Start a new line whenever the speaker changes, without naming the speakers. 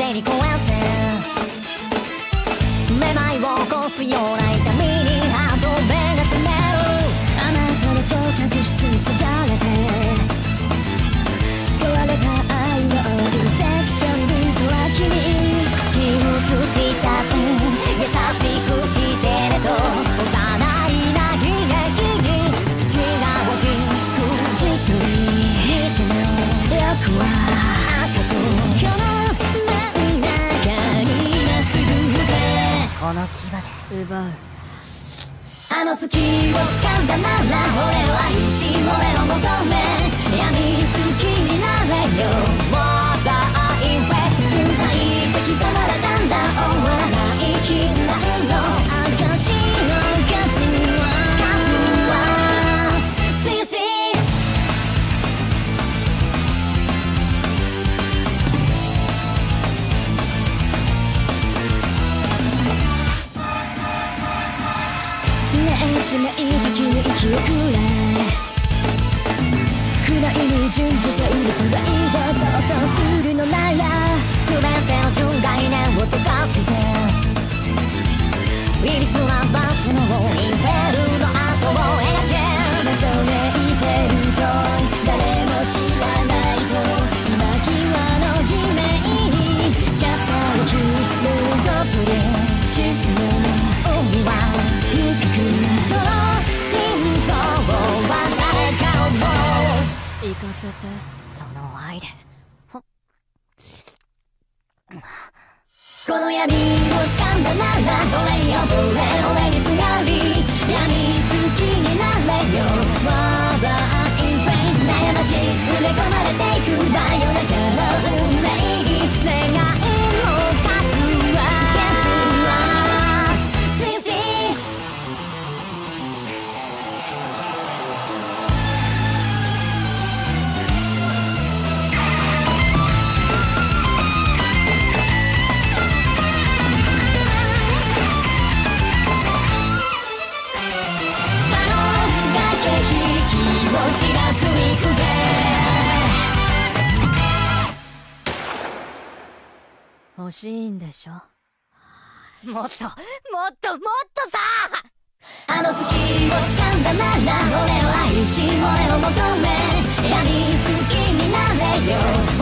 手にこうやってめまいを起こすような痛みにハートを目が覚める。あなたの聴覚室にすがれて壊れた愛のオーディフェクションにとは君手をしたぜ優しくしてねと幼いな悲劇に気が大きくじっとり道の力は赤とこの真ん中にまっすぐでこの牙で奪う。あの月を掴んだなら俺は愛し俺を求め闇月になれよ。まだ愛は存在で刻まれたんだ終わらない絆の証の数は66。致命的に息をくれ暗いに準じているくらいでそっとするのなら全ての純概念を溶かしていびつなバスのインフェルの跡を描け。恐れてると誰も知らないと今際の夢にシャッターを切るゴブリン質の海は深く行かせてその愛でこの闇を掴んだならどれに溺れ俺にすがり闇月になれよ。まだインフェイ悩まし埋め込まれていく真夜中の運命願いの数は66。知らずに行くぜ。欲しいんでしょ。もっともっともっとさ。あの月を掴んだなら俺を愛し俺を求め闇月になれよ。